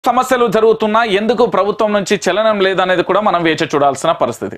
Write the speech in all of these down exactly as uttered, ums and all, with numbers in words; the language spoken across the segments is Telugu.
సమస్యలు జరుగుతున్నా ఎందుకు ప్రభుత్వం నుంచి చలనం లేదనేది కూడా మనం వేచి చూడాల్సిన పరిస్థితి.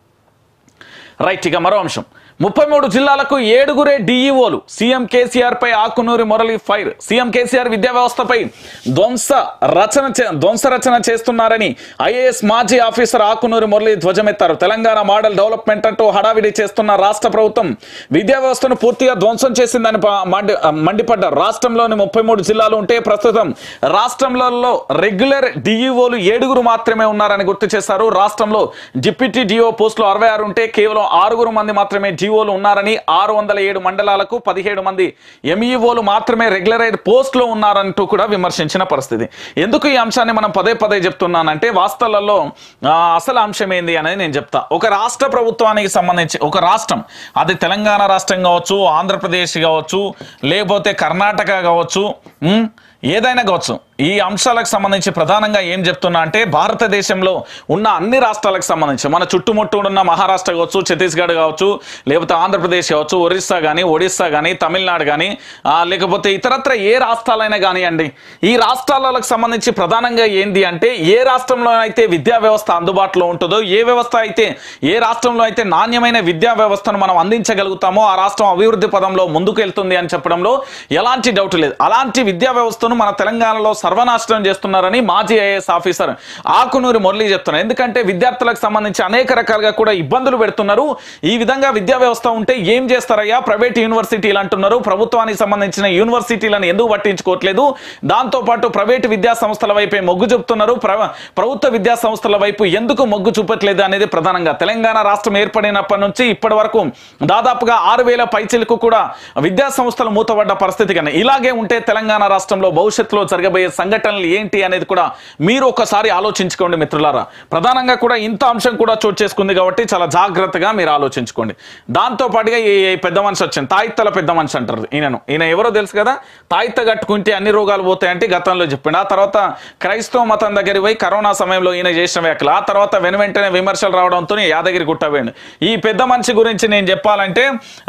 రైట్, ఇక మరో అంశం. ముప్పై మూడు జిల్లాలకు ఏడుగురే డిఈఓలు. సీఎం కేసీఆర్ పై ఆకునూరి మురళి ఫైర్. సీఎం కేసీఆర్ విద్యా వ్యవస్థపై ధ్వంస రచన ధ్వంస రచన చేస్తున్నారని ఐఏఎస్ మాజీ ఆఫీసర్ ఆకునూరి మురళి ధ్వజమెత్తారు. తెలంగాణ మోడల్ డెవలప్మెంట్ అంటూ హడావిడి చేస్తున్న రాష్ట్ర ప్రభుత్వం విద్యా వ్యవస్థను పూర్తిగా ధ్వంసం చేసిందని మండిపడ్డారు. రాష్ట్రంలోని ముప్పై మూడు జిల్లాలు ఉంటే ప్రస్తుతం రాష్ట్రంలో రెగ్యులర్ డిఈఓలు ఏడుగురు మాత్రమే ఉన్నారని గుర్తు చేశారు. రాష్ట్రంలో డిప్యూటీ డిఓ పోస్టులు అరవై ఆరు ఉంటే కేవలం ఆరుగురు మంది మాత్రమే జీవోలు ఉన్నారని, ఆరు వందల ఏడు మండలాలకు పదిహేడు మంది ఎంఈఓలు మాత్రమే రెగ్యులరైజ్ పోస్టులో ఉన్నారంటూ కూడా విమర్శించిన పరిస్థితి. ఎందుకు ఈ అంశాన్ని మనం పదే పదే చెప్తున్నానంటే వాస్తవాలలో అసలు అంశం ఏంది అనేది నేను చెప్తా. ఒక రాష్ట్ర ప్రభుత్వానికి సంబంధించి ఒక రాష్ట్రం, అది తెలంగాణ రాష్ట్రం కావచ్చు, ఆంధ్రప్రదేశ్ కావచ్చు, లేకపోతే కర్ణాటక కావచ్చు, ఏదైనా కావచ్చు, ఈ అంశాలకు సంబంధించి ప్రధానంగా ఏం చెప్తున్నా అంటే భారతదేశంలో ఉన్న అన్ని రాష్ట్రాలకు సంబంధించి మన చుట్టుముట్టు ఉన్న మహారాష్ట్ర కావచ్చు, ఛత్తీస్గఢ్ కావచ్చు, లేకపోతే ఆంధ్రప్రదేశ్ కావచ్చు, ఒరిస్సా కానీ, ఒడిస్సా కానీ, తమిళనాడు కానీ, లేకపోతే ఇతరత్ర ఏ రాష్ట్రాలైనా కానివ్వండి, ఈ రాష్ట్రాలకు సంబంధించి ప్రధానంగా ఏంది అంటే ఏ రాష్ట్రంలో అయితే విద్యా వ్యవస్థ అందుబాటులో ఉంటుందో, ఏ వ్యవస్థ అయితే ఏ రాష్ట్రంలో అయితే నాణ్యమైన విద్యా వ్యవస్థను మనం అందించగలుగుతామో ఆ రాష్ట్రం అభివృద్ధి పదంలో ముందుకు వెళ్తుంది అని చెప్పడంలో ఎలాంటి డౌట్ లేదు. అలాంటి విద్యా వ్యవస్థను మన తెలంగాణలో సర్వనాశనం చేస్తున్నారని మాజీ ఐఏఎస్ ఆఫీసర్ ఆకునూరి మురళి చెప్తున్నారు. ఎందుకంటే విద్యార్థులకు సంబంధించి అనేక రకాలుగా కూడా ఇబ్బందులు పెడుతున్నారు. ఈ విధంగా విద్యా వ్యవస్థ ఉంటే ఏం చేస్తారయ్యా, ప్రైవేట్ యూనివర్సిటీలు అంటున్నారు, ప్రభుత్వానికి సంబంధించిన యూనివర్సిటీలను ఎందుకు పట్టించుకోవట్లేదు, దాంతోపాటు ప్రైవేట్ విద్యా సంస్థల వైపే మొగ్గు చూపుతున్నారు, ప్రభుత్వ విద్యా సంస్థల వైపు ఎందుకు మొగ్గు చూపట్లేదు అనేది ప్రధానంగా తెలంగాణ రాష్ట్రం ఏర్పడినప్పటి నుంచి ఇప్పటి వరకు దాదాపుగా ఆరు వేల పైచిలకు కూడా విద్యా సంస్థలు మూతపడ్డ పరిస్థితి. కానీ ఇలాగే ఉంటే తెలంగాణ రాష్ట్రంలో భవిష్యత్తులో జరగబోయే సంఘటనలు ఏంటి అనేది కూడా మీరు ఒకసారి ఆలోచించుకోండి మిత్రులారా. ప్రధానంగా కూడా ఇంత అంశం కూడా చోటు చేసుకుంది కాబట్టి చాలా జాగ్రత్తగా మీరు ఆలోచించుకోండి. దాంతో పాటుగా ఈ పెద్ద మనిషి వచ్చింది, తాయిత్తల పెద్ద మనిషి అంటారు ఈయనను. ఈయన ఎవరో తెలుసు కదా, తాయిత్త కట్టుకుంటే అన్ని రోగాలు పోతాయంటే గతంలో చెప్పిండు. ఆ తర్వాత క్రైస్తవ మతం దగ్గర పోయి కరోనా సమయంలో ఈయన చేసిన వ్యాఖ్యలు, ఆ తర్వాత వెను వెంటనే విమర్శలు రావడంతో యాదగిరి గుట్టవేయండి. ఈ పెద్ద మనిషి గురించి నేను చెప్పాలంటే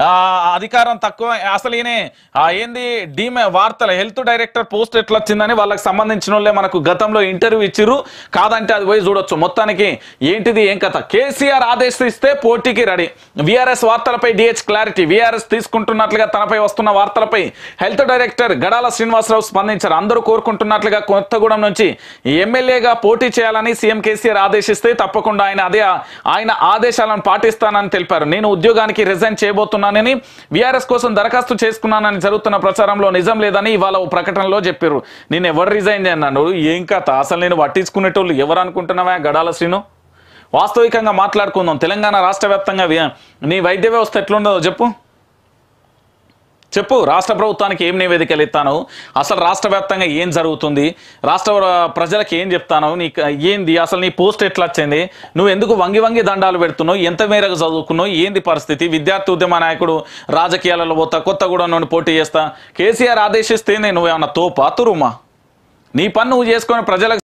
అధికారం తక్కువ, అసలు ఈయన ఏంది డీమే వార్తల హెల్త్ డైరెక్టర్ పోస్ట్ ఎట్లా వచ్చిందని వాళ్ళకి సంబంధించిన వాళ్ళే మనకు గతంలో ఇంటర్వ్యూ ఇచ్చిర్రు. కాదంటే అది పోయి చూడొచ్చు. మొత్తానికి ఏంటిది ఏం కథ, కేసీఆర్ ఆదేశిస్తే పోటీకి రెడీ. విఆర్ఎస్ వార్తలపై డిహెచ్ క్లారిటీ. విఆర్ఎస్ తీసుకుంటున్నట్లుగా తనపై వస్తున్న వార్తలపై హెల్త్ డైరెక్టర్ గడాల శ్రీనివాసరావు స్పందించారు. అందరూ కోరుకుంటున్నట్లుగా కొత్తగూడెం నుంచి ఎమ్మెల్యేగా పోటీ చేయాలని సీఎం కేసీఆర్ ఆదేశిస్తే తప్పకుండా ఆయన అదే ఆయన ఆదేశాలను పాటిస్తానని తెలిపారు. నేను ఉద్యోగానికి రిజైన్ చేయబోతున్నానని, విఆర్ఎస్ కోసం దరఖాస్తు చేసుకున్నానని జరుగుతున్న ప్రచారంలో నిజం లేదని ఇవాళ ప్రకటనలో చెప్పారు. నేను ఎవరు రిజైన్ చేయన్నాను, ఏం కథ, అసలు నేను పట్టించుకునేటోళ్ళు ఎవరు అనుకుంటున్నావా గడాల శ్రీను? వాస్తవికంగా మాట్లాడుకుందాం. తెలంగాణ రాష్ట్ర వ్యాప్తంగా నీ వైద్య వ్యవస్థ ఎట్లుండదో చెప్పు చెప్పు రాష్ట్ర ప్రభుత్వానికి ఏం నివేదికలు ఇస్తాను, అసలు రాష్ట్ర వ్యాప్తంగా ఏం జరుగుతుంది, రాష్ట్ర ప్రజలకు ఏం చెప్తాను, నీకు ఏంది, అసలు నీ పోస్ట్ ఎట్లా వచ్చింది, నువ్వు ఎందుకు వంగి వంగి దండాలు పెడుతున్నావు, ఎంత మేరకు చదువుకున్నావు, ఏంది పరిస్థితి, విద్యార్థి ఉద్యమ నాయకుడు, రాజకీయాలలో పోతా, కొత్తగూడెం నుండి పోటీ చేస్తా, కేసీఆర్ ఆదేశిస్తే నేను ఏమన్నా తోపా తురుమా, నీ పని నువ్వు చేసుకొని ప్రజలకు